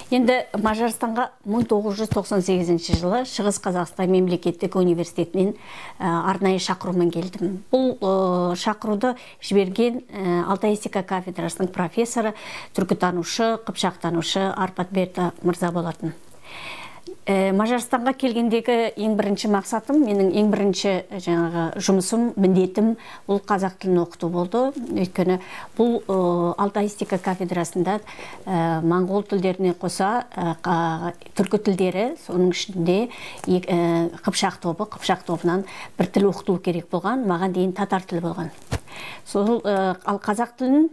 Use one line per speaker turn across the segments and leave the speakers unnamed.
Енді Мажарстанға 1998 жылы Шығыс Қазақстан мемлекеттік университетінен арнайы шақырумен келдім. Бұл шақыруды жіберген Алтайстика кафедрасының профессоры, түркітанушы, қыпшақтанушы Арпатберді мырза болатын. Мажарстанға келгендегі ең бірінші мақсатым, менің ең бірінші жұмысым, міндетім бұл қазақ тілін оқыту болды. Өйткені бұл Алтайстика кафедрасында моңғол тілдеріне қоса түркі тілдері, соның ішінде қыпшақ тобынан бір тіл оқыту керек болған, маған дейін татар тілі болған. Ал қазақ тілін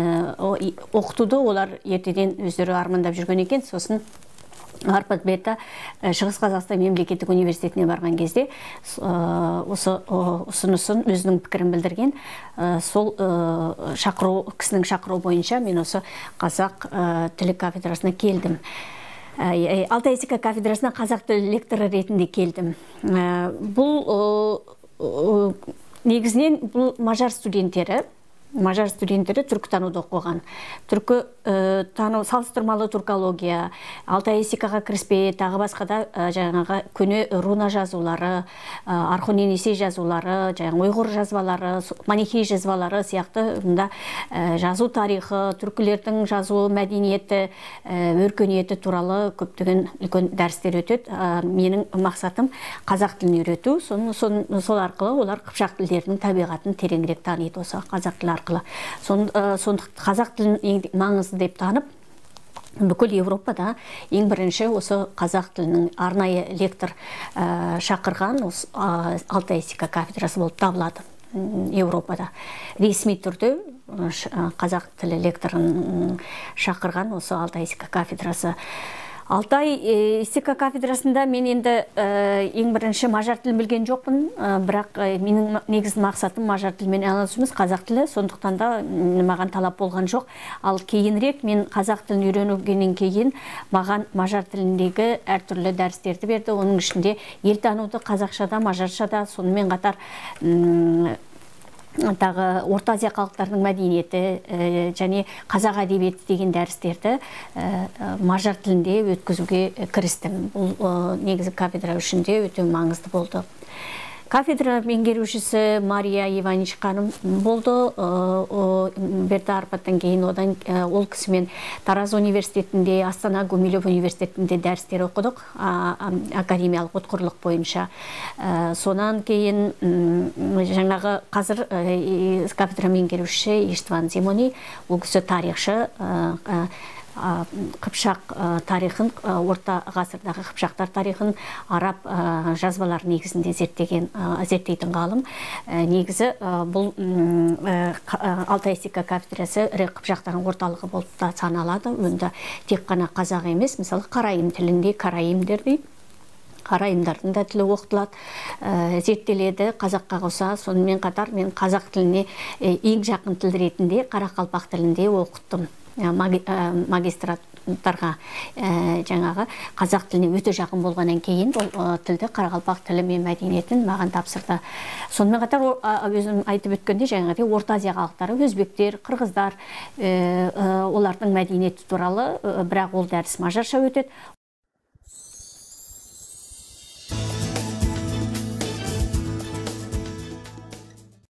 оқытуды олар ертеден өздері армандап жүрген екен. Сосын Арпатберді Шығыс Қазақстан мемлекеттік университетіне барған кезде осы ұсынысын, өзінің пікірін білдірген. Сол кісінің шақыру бойынша мен осы қазақ тілі кафедрасына келдім. Алтайстика кафедрасына қазақ тілі лекторы ретінде келдім. Бұл негізінен бұл мажар студенттері түркітануды оқыған. Салыстырмалы туркология, Алтайстикаға кіріспе, тағы басқада жаңағы көне руна жазулары, архоненесей жазулары, ұйғыр жазбалары, манихей жазбалары сияқты жазу тарихы, түркілердің жазу мәдениеті, өркениеті туралы көптеген үлкен дәрістер өтеді. Менің мақсатым қазақ тілін үйрету, сол арқылы олар қыпшақ тілдерінің табиғатын тереңірек таниды осы қазақ тілі арқылы. Қазақ тілін маңызды деп танып, бүкіл Европада ең бірінші осы қазақ тілінің арнайы лектор шақырған Алтайстика кафедрасы болып табылады Европада. Ресми түрде қазақ тілі лекторын шақырған осы Алтайстика кафедрасы. Алтайстика кафедрасында мен енді ең бірінші мажар тілін білген жоқпын, бірақ менің негізгі мақсатым мажар тілімен айналысуымыз, қазақ тілі, сондықтан да маған талап болған жоқ. Ал кейінірек мен қазақ тілін үйренгеннен кейін маған мажар тіліндегі әртүрлі дәрістерді берді. Оның ішінде ел тануды қазақшада, мажаршада, сонымен қатар тағы Орта Азия халықтарының мәдениеті және қазақ әдебиеті деген дәрістерді мажар тілінде өткізуге кірістім. Бұл негізі кафедра үшін де өте маңызды болды. Кафедра меңгерушісі Мария Иванич ханым болды. Берді Арпаттан кейін ол кісімен Тараз университетінде, Астана Гумилев университетінде дәрістер оқыдық, академиялық ұтқырлық бойынша. Сонан кейін жаңағы қазір кафедра меңгерушісі Иштван Зимони, ол кісі тарихшы, қыпшақ тарихын, орта ғасырдағы қыпшақтар тарихын араб жазбалар негізінде зерттейтін ғалым. Негізі бұл Алтайстика кафедрасы ірі қыпшақтардың орталығы болып та саналады. Онда тек қана қазақ емес, мысалы қарайым тілінде қарайымдер дейді. Қарайымдардың да тілі оқытылады, зерттеледі қазаққа қоса. Сонымен қатар мен қазақ тіліне ең жақын тіл ретінде қарақалпақ тілінде оқыттым. Магистраттарға жаңағы қазақ тіліне өте жақын болғаннан кейін бұл тілді қарақалпақ тілі мен мәдениетін маған тапсырды. Сонымен қатар өзім айтып өткенде жаңағыдай Орта Азия халықтары, өзбектер, қырғыздар, олардың мәдениеті туралы, бірақ ол дәріс мажарша өтеді.